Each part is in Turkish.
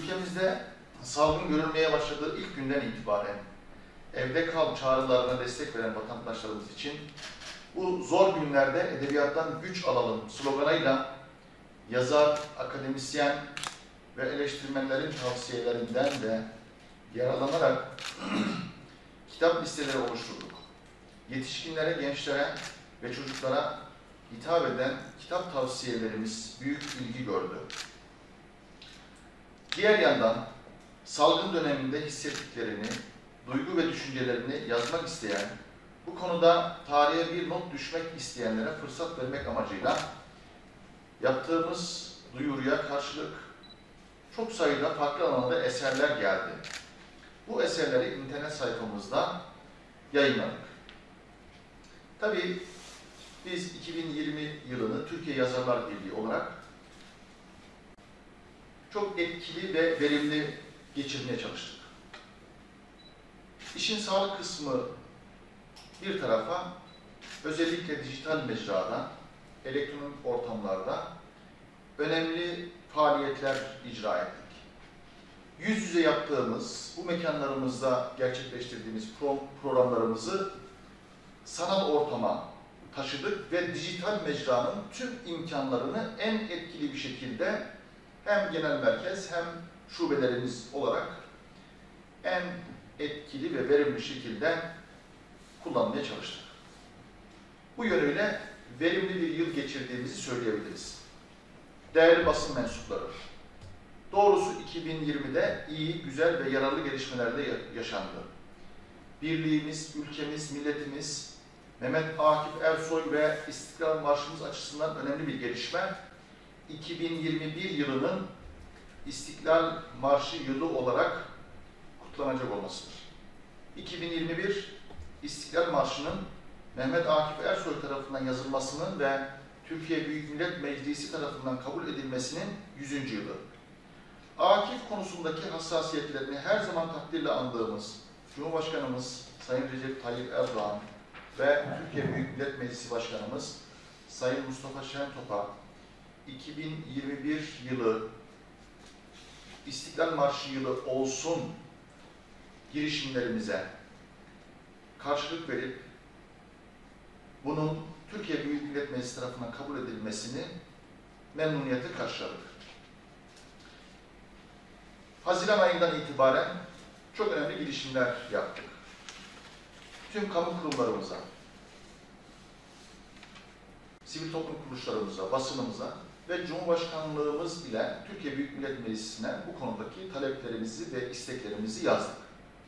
Ülkemizde salgın görülmeye başladığı ilk günden itibaren evde kal çağrılarına destek veren vatandaşlarımız için bu zor günlerde edebiyattan güç alalım sloganıyla yazar, akademisyen ve eleştirmenlerin tavsiyelerinden de yararlanarak kitap listeleri oluşturduk. Yetişkinlere, gençlere ve çocuklara hitap eden kitap tavsiyelerimiz büyük ilgi gördü. Diğer yandan salgın döneminde hissettiklerini, duygu ve düşüncelerini yazmak isteyen, bu konuda tarihe bir not düşmek isteyenlere fırsat vermek amacıyla yaptığımız duyuruya karşılık çok sayıda farklı alanda eserler geldi. Bu eserleri internet sayfamızda yayınladık. Tabii biz 2020 yılını Türkiye Yazarlar Birliği olarak çok etkili ve verimli geçirmeye çalıştık. İşin sağlık kısmı bir tarafa, özellikle dijital mecrada, elektronik ortamlarda önemli faaliyetler icra ettik. Yüz yüze yaptığımız, bu mekanlarımızda gerçekleştirdiğimiz programlarımızı sanal ortama taşıdık ve dijital mecranın tüm imkanlarını en etkili bir şekilde hem genel merkez hem şubelerimiz olarak en etkili ve verimli şekilde kullanmaya çalıştık. Bu yönüyle verimli bir yıl geçirdiğimizi söyleyebiliriz. Değerli basın mensupları, doğrusu 2020'de iyi, güzel ve yararlı gelişmeler de yaşandı. Birliğimiz, ülkemiz, milletimiz, Mehmet Akif Ersoy ve İstiklal Marşımız açısından önemli bir gelişme, 2021 yılının İstiklal Marşı yılı olarak kutlanacak olmasıdır. 2021 İstiklal Marşı'nın Mehmet Akif Ersoy tarafından yazılmasının ve Türkiye Büyük Millet Meclisi tarafından kabul edilmesinin 100. yılı. Akif konusundaki hassasiyetlerini her zaman takdirle andığımız Cumhurbaşkanımız Sayın Recep Tayyip Erdoğan ve Türkiye Büyük Millet Meclisi Başkanımız Sayın Mustafa Şentop'a 2021 yılı İstiklal Marşı yılı olsun girişimlerimize karşılık verip bunun Türkiye Büyük Millet Meclisi tarafından kabul edilmesini memnuniyetle karşıladık. Haziran ayından itibaren çok önemli girişimler yaptık. Tüm kamu kurumlarımıza, sivil toplum kuruluşlarımıza, basınımıza ve Cumhurbaşkanlığımız ile Türkiye Büyük Millet Meclisi'ne bu konudaki taleplerimizi ve isteklerimizi yazdık.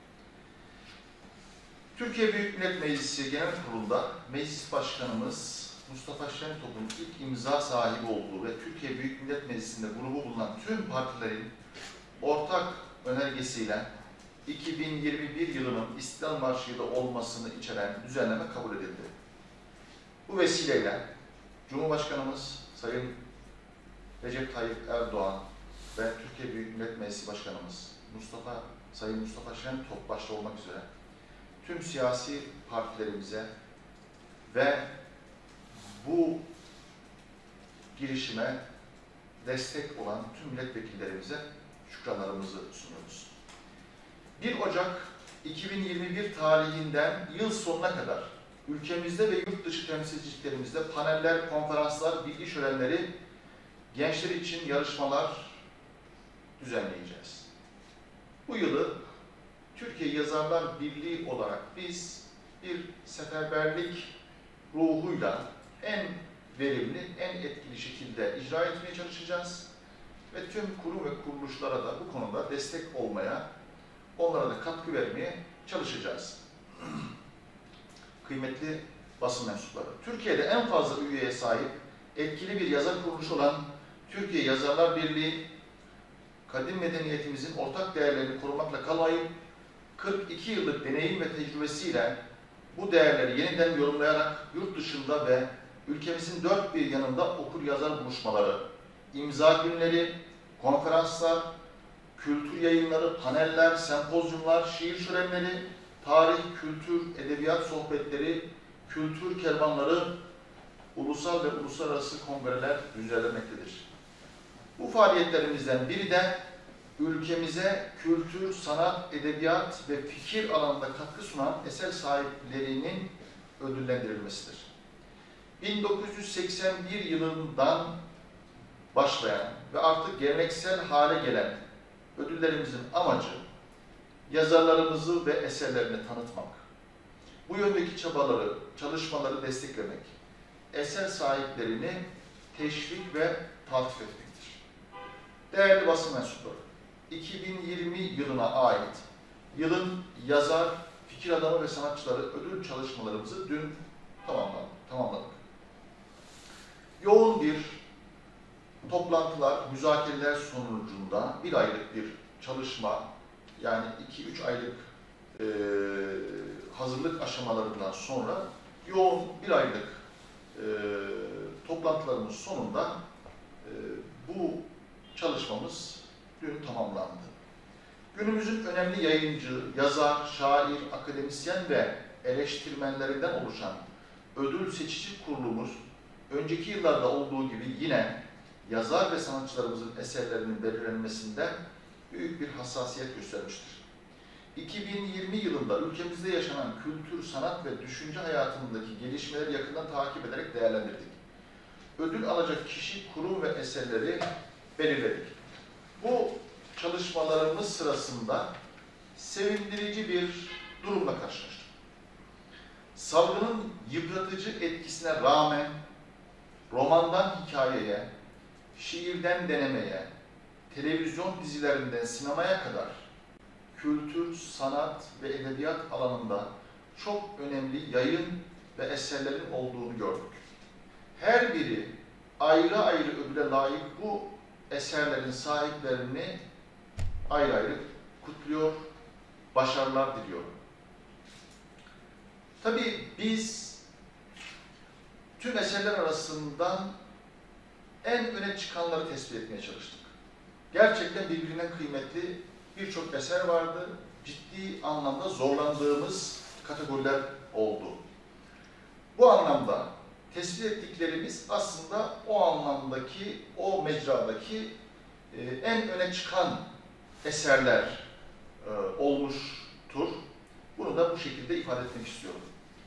Türkiye Büyük Millet Meclisi Genel Kurulu'nda Meclis Başkanımız Mustafa Şentop'un ilk imza sahibi olduğu ve Türkiye Büyük Millet Meclisi'nde grubu bulunan tüm partilerin ortak önergesiyle 2021 yılının İstiklal Marşı yılı olmasını içeren düzenleme kabul edildi. Bu vesileyle Cumhurbaşkanımız Sayın Recep Tayyip Erdoğan ve Türkiye Büyük Millet Meclisi Başkanımız Sayın Mustafa Şentop başta olmak üzere tüm siyasi partilerimize ve bu girişime destek olan tüm milletvekillerimize şükranlarımızı sunuyoruz. 1 Ocak 2021 tarihinden yıl sonuna kadar ülkemizde ve yurt dışı temsilciliklerimizde paneller, konferanslar, bilgi şölenleri, gençler için yarışmalar düzenleyeceğiz. Bu yılı Türkiye Yazarlar Birliği olarak biz bir seferberlik ruhuyla en verimli, en etkili şekilde icra etmeye çalışacağız. Ve tüm kurum ve kuruluşlara da bu konuda destek olmaya, onlara da katkı vermeye çalışacağız. Kıymetli basın mensupları, Türkiye'de en fazla üyeye sahip etkili bir yazar kuruluşu olan Türkiye Yazarlar Birliği, kadim medeniyetimizin ortak değerlerini korumakla kalmayıp, 42 yıllık deneyim ve tecrübesiyle bu değerleri yeniden yorumlayarak yurt dışında ve ülkemizin dört bir yanında okur yazar buluşmaları, imza günleri, konferanslar, kültür yayınları, paneller, sempozyumlar, şiir şölenleri, tarih, kültür, edebiyat sohbetleri, kültür kervanları, ulusal ve uluslararası kongreler düzenlenmektedir. Bu faaliyetlerimizden biri de ülkemize kültür, sanat, edebiyat ve fikir alanında katkı sunan eser sahiplerinin ödüllendirilmesidir. 1981 yılından başlayan ve artık geleneksel hale gelen ödüllerimizin amacı yazarlarımızı ve eserlerini tanıtmak, bu yöndeki çalışmaları desteklemek, eser sahiplerini teşvik ve taltif etmektir. Değerli basın mensupları, 2020 yılına ait yılın yazar, fikir adamı ve sanatçıları ödül çalışmalarımızı dün tamamladık. Yoğun bir toplantılar, müzakereler sonucunda bir aylık bir çalışma, yani 2-3 aylık hazırlık aşamalarından sonra yoğun bir aylık toplantılarımız sonunda bu çalışmamız dün tamamlandı. Günümüzün önemli yayıncı, yazar, şair, akademisyen ve eleştirmenlerinden oluşan ödül seçici kurulumuz önceki yıllarda olduğu gibi yine yazar ve sanatçılarımızın eserlerinin belirlenmesinde büyük bir hassasiyet göstermiştir. 2020 yılında ülkemizde yaşanan kültür, sanat ve düşünce hayatındaki gelişmeleri yakından takip ederek değerlendirdik. Ödül alacak kişi, kurum ve eserleri belirledik. Bu çalışmalarımız sırasında sevindirici bir durumla karşılaştık. Salgının yıpratıcı etkisine rağmen romandan hikayeye, şiirden denemeye, televizyon dizilerinden sinemaya kadar kültür, sanat ve edebiyat alanında çok önemli yayın ve eserlerin olduğunu gördük. Her biri ayrı ayrı ödüle layık bu eserlerin sahiplerini ayrı ayrı kutluyor, başarılar diliyorum. Tabii biz tüm eserler arasından en öne çıkanları tespit etmeye çalıştık. Gerçekten birbirinden kıymetli birçok eser vardı. Ciddi anlamda zorlandığımız kategoriler oldu. Bu anlamda tespit ettiklerimiz aslında o anlamdaki, o mecradaki en öne çıkan eserler olmuştur. Bunu da bu şekilde ifade etmek istiyorum.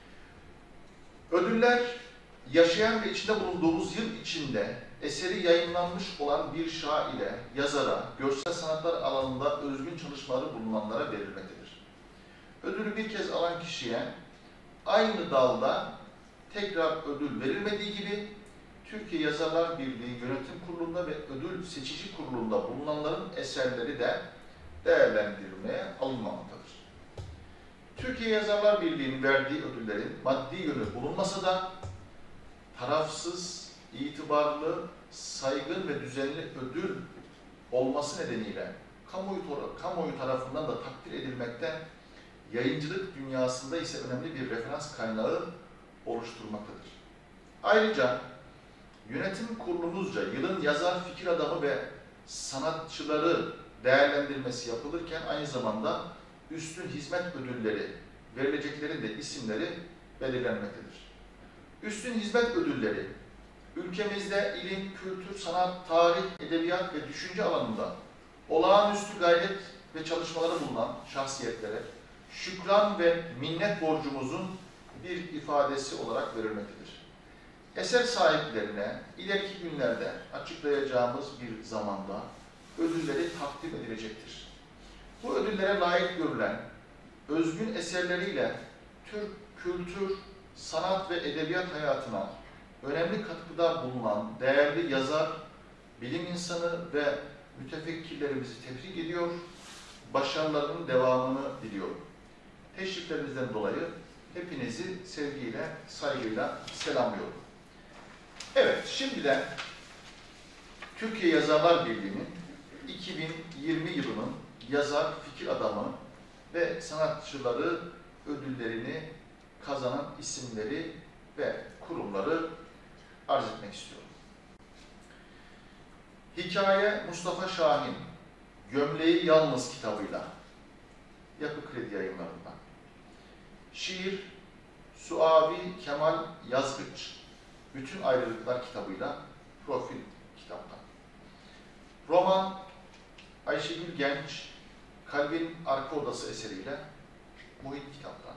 Ödüller, yaşayan ve içinde bulunduğumuz yıl içinde eseri yayınlanmış olan bir şaire, yazara, görsel sanatlar alanında özgün çalışmaları bulunanlara verilmektedir. Ödülü bir kez alan kişiye aynı dalda tekrar ödül verilmediği gibi Türkiye Yazarlar Birliği Yönetim Kurulu'nda ve Ödül Seçici Kurulu'nda bulunanların eserleri de değerlendirmeye alınmamaktadır. Türkiye Yazarlar Birliği'nin verdiği ödüllerin maddi yönü bulunmasa da tarafsız, itibarlı, saygın ve düzenli ödül olması nedeniyle kamuoyu tarafından da takdir edilmekte, yayıncılık dünyasında ise önemli bir referans kaynağı oluşturmaktadır. Ayrıca yönetim kurulumuzca yılın yazar, fikir adamı ve sanatçıları değerlendirmesi yapılırken aynı zamanda üstün hizmet ödülleri verileceklerin de isimleri belirlenmektedir. Üstün hizmet ödülleri, ülkemizde ilim, kültür, sanat, tarih, edebiyat ve düşünce alanında olağanüstü gayret ve çalışmaları bulunan şahsiyetlere şükran ve minnet borcumuzun bir ifadesi olarak verilmektedir. Eser sahiplerine ileriki günlerde açıklayacağımız bir zamanda ödülleri takdim edilecektir. Bu ödüllere layık görülen özgün eserleriyle Türk kültür, sanat ve edebiyat hayatına önemli katkıda bulunan değerli yazar, bilim insanı ve mütefekkirlerimizi tebrik ediyor, başarılarının devamını diliyorum. Teşriflerinizden dolayı hepinizi sevgiyle, saygıyla selamlıyorum. Evet, şimdi de Türkiye Yazarlar Birliği'nin 2020 yılının yazar, fikir adamı ve sanatçıları ödüllerini kazanan isimleri ve kurumları arz etmek istiyorum. Hikaye Mustafa Şahin, Gömleği Yalnız kitabıyla, Yapı Kredi Yayınları'ndan. Şiir Suavi Kemal Yazgıç, Bütün Ayrılıklar kitabıyla, Profil kitaptan. Roman Ayşegül Genç, Kalbin Arka Odası eseriyle Muhit kitaptan.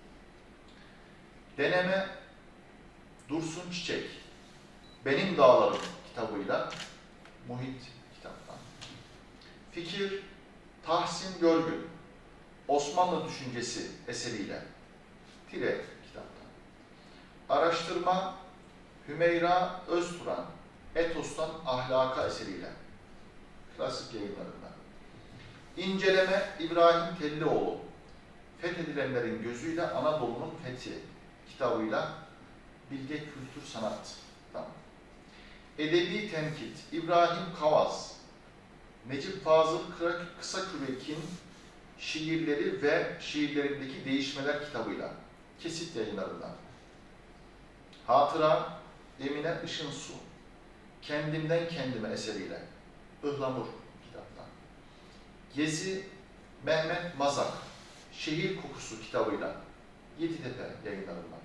Deneme Dursun Çiçek, Benim Dağlarım kitabıyla Muhit kitaptan. Fikir Tahsin Görgün, Osmanlı Düşüncesi eseriyle Tire kitaptan. Araştırma Hümeyra Özturan, Etos'tan Ahlaka eseriyle klasik yayınlarından. İnceleme İbrahim Tellioğlu, Fethedilenlerin Gözüyle Anadolu'nun Fethi kitabıyla Bilge Kültür Sanat'tan. Edebi Tenkit İbrahim Kavaz, Necip Fazıl Kısakürek'in şiirleri ve şiirlerindeki değişmeler kitabıyla kesit yayınlarından. Hatıra Emine Işınsu, Kendimden Kendime eseriyle Ihlamur kitaptan. Gezi Mehmet Mazak, Şehir Kokusu kitabıyla Yeditepe yayınlarından.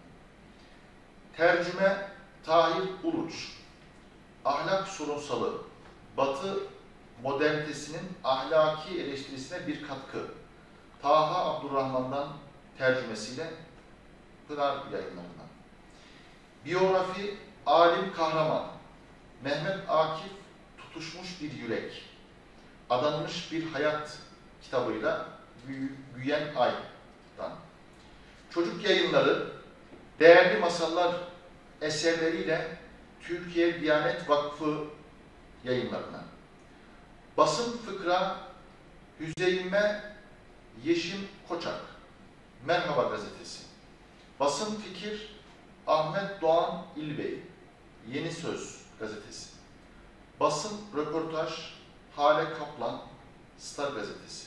Tercüme Tahir Uluç, Ahlak Sorunsalı, Batı modernitesinin ahlaki eleştirisine bir katkı. Taha Abdurrahman'dan tercümesiyle Pınar yayınlarından. Biyografi Alim Kahraman, Mehmet Akif Tutuşmuş Bir Yürek, Adanmış Bir Hayat kitabıyla Güyen Ay'dan. Çocuk yayınları Değerli Masallar eserleriyle Türkiye Diyanet Vakfı yayınlarına. Basın Fıkra Hüzeyme Yeşim Koçak, Merhaba Gazetesi. Basın Fikir Ahmet Doğan İlbey, Yeni Söz Gazetesi. Basın Röportaj Hale Kaplan, Star Gazetesi.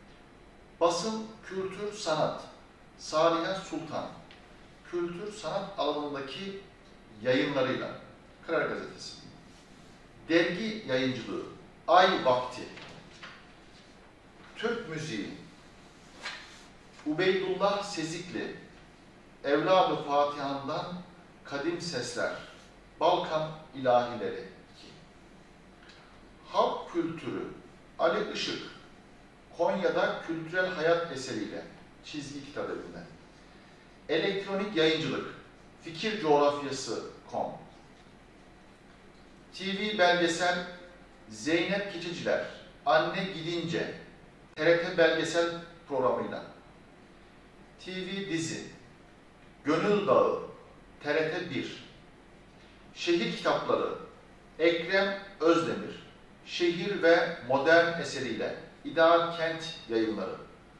Basın Kültür Sanat Saliha Sultan, kültür sanat alanındaki yayınlarıyla Karar Gazetesi. Dergi yayıncılığı Ay Vakti, Türk Müziği Ubeydullah Sezikli, Evlad-ı Fatiha'ndan Kadim Sesler, Balkan İlahileri. Halk Kültürü Ali Işık, Konya'da Kültürel Hayat eseriyle çizgi kitap evinden. Elektronik yayıncılık Fikir Coğrafyası.com. TV belgesel Zeynep Keçiciler, Anne Gidince, TRT belgesel programıyla. TV dizi Gönül Dağı, TRT 1. Şehir kitapları Ekrem Özdemir, Şehir ve Modern eseriyle İdeal Kent yayınları.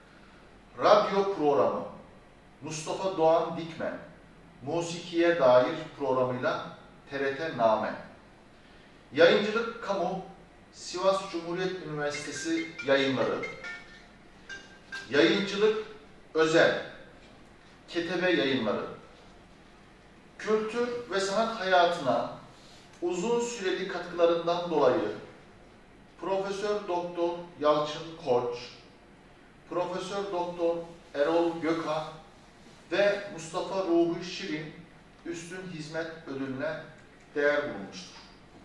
Radyo programı Mustafa Doğan Dikmen, Musikiye Dair programıyla TRT Name. Yayıncılık Kamu, Sivas Cumhuriyet Üniversitesi yayınları. Yayıncılık Özel, Ketebe yayınları. Kültür ve sanat hayatına uzun süreli katkılarından dolayı Profesör Doktor Yalçın Koç, Profesör Doktor Erol Gökhan ve Mustafa Ruhi Şirin Üstün Hizmet Ödülüne değer bulunmuştur.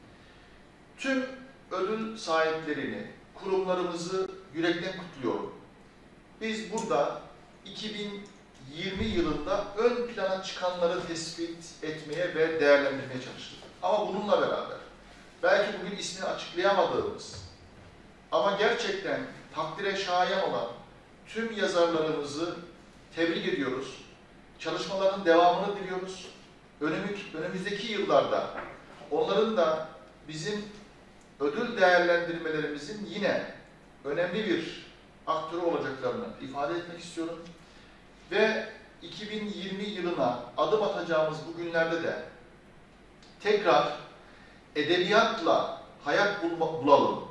Tüm ödül sahiplerini, kurumlarımızı yürekten kutluyorum. Biz burada 2020 yılında ön plana çıkanları tespit etmeye ve değerlendirmeye çalıştık. Ama bununla beraber, belki bugün ismini açıklayamadığımız ama gerçekten takdire şayan olan tüm yazarlarımızı tebrik ediyoruz. Çalışmaların devamını diliyoruz. Önümüzdeki yıllarda onların da bizim ödül değerlendirmelerimizin yine önemli bir aktörü olacaklarını ifade etmek istiyorum. Ve 2020 yılına adım atacağımız bu günlerde de tekrar edebiyatla hayat bulalım,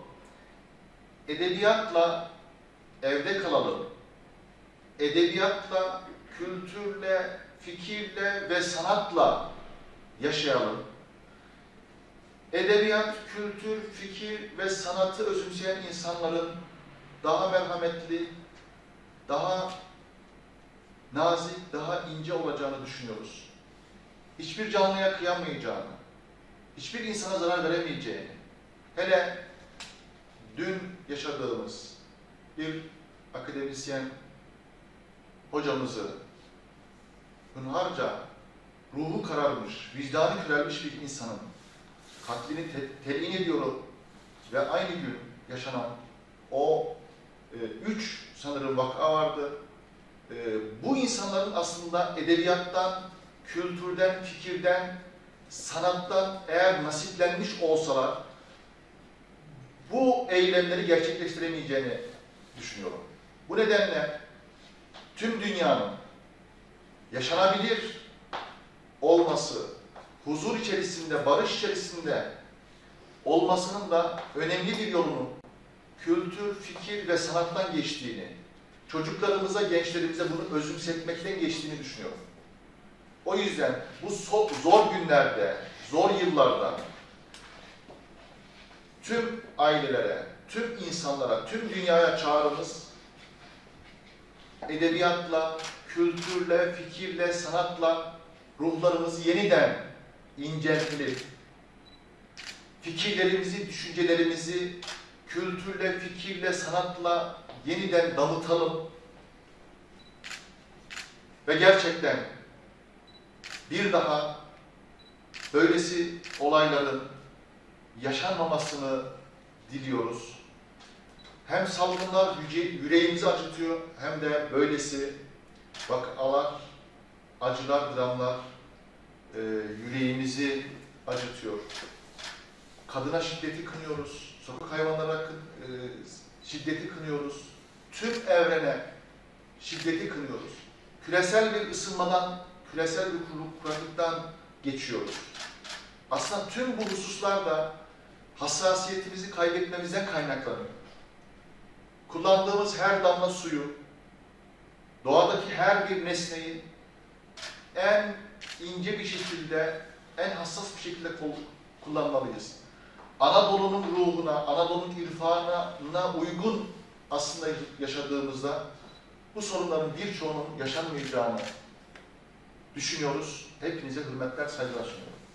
edebiyatla evde kalalım, edebiyatla, kültürle, fikirle ve sanatla yaşayalım. Edebiyat, kültür, fikir ve sanatı özümseyen insanların daha merhametli, daha nazik, daha ince olacağını düşünüyoruz. Hiçbir canlıya kıyamayacağını, hiçbir insana zarar veremeyeceğini, hele dün yaşadığımız bir akademisyen hocamızı hünharca ruhu kararmış, vicdanı körelmiş bir insanın katlini telin ediyorum ve aynı gün yaşanan o 3 sanırım vaka vardı. Bu insanların aslında edebiyattan, kültürden, fikirden, sanattan eğer nasiplenmiş olsalar bu eylemleri gerçekleştiremeyeceğini düşünüyorum. Bu nedenle tüm dünyanın yaşanabilir olması, huzur içerisinde, barış içerisinde olmasının da önemli bir yolunun kültür, fikir ve sanattan geçtiğini, çocuklarımıza, gençlerimize bunu özümsetmekten geçtiğini düşünüyorum. O yüzden bu zor günlerde, zor yıllarda tüm ailelere, tüm insanlara, tüm dünyaya çağrımız edebiyatla, kültürle, fikirle, sanatla ruhlarımızı yeniden inceltilip, fikirlerimizi, düşüncelerimizi kültürle, fikirle, sanatla yeniden damıtalım ve gerçekten bir daha böylesi olayların yaşanmamasını diliyoruz. Hem salgınlar yüreğimizi acıtıyor hem de böylesi vakalar, acılar, dramlar yüreğimizi acıtıyor. Kadına şiddeti kınıyoruz, sokak hayvanlara şiddeti kınıyoruz, tüm evrene şiddeti kınıyoruz. Küresel bir ısınmadan, küresel bir kuraklıktan geçiyoruz. Aslında tüm bu hususlar da hassasiyetimizi kaybetmemizden kaynaklanıyor. Kullandığımız her damla suyu, doğadaki her bir nesneyi en ince bir şekilde, en hassas bir şekilde kullanmalıyız. Anadolu'nun ruhuna, Anadolu'nun irfanına uygun aslında yaşadığımızda bu sorunların birçoğunun yaşanmayacağını düşünüyoruz. Hepinize hürmetler, saygılar sunuyorum.